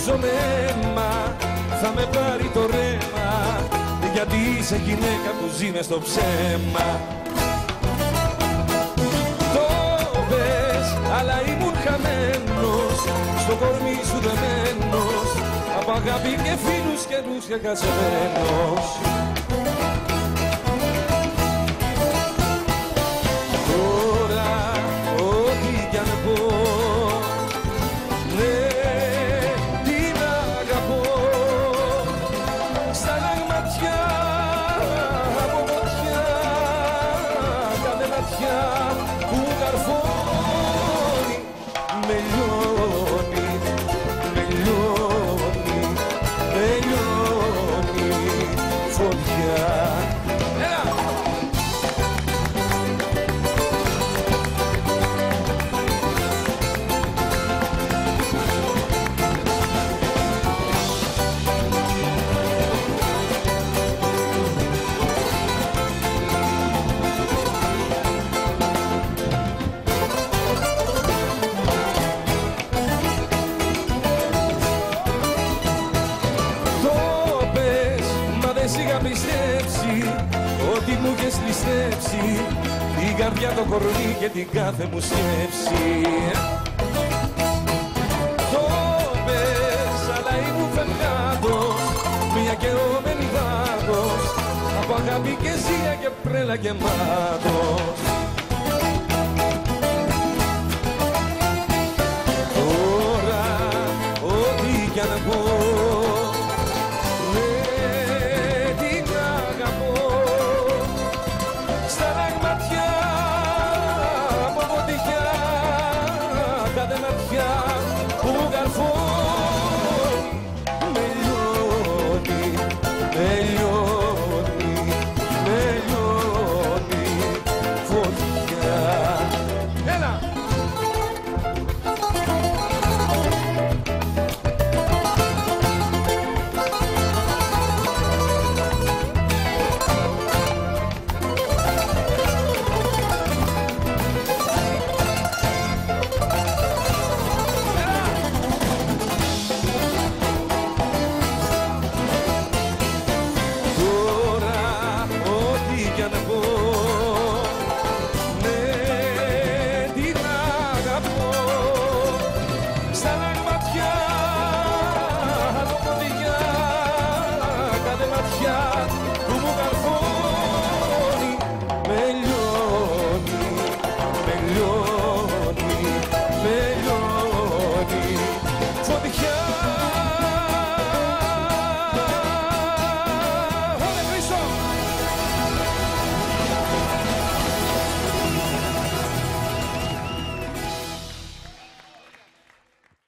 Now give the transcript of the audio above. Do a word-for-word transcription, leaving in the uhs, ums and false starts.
πόσο αίμα θα με πάρει το ρέμα, γιατί είσαι γυναίκα που ζει μες στο ψέμα. Το πες, αλλά ήμουν χαμένος, στο κορμί σου δεμένος, από αγάπη και φίλους καιρούς και χασμένος. Τώρα ό,τι κι αν πω, ναι, την αγαπώ. Στα λαγματιά από ματιά, κάθε ματιά που καρφώνει, με λιώνει, με λιώνει, με λιώνει φωτιά. Είχα πιστέψει ότι μου είχες ληστέψει την καρδιά, το κορμί και την κάθε μου σκέψη. Το πες, αλλά ήμουν φευγάτος, μια καιρώμενη βάτος, από αγάπη και ζία και πρέλα και μάτος.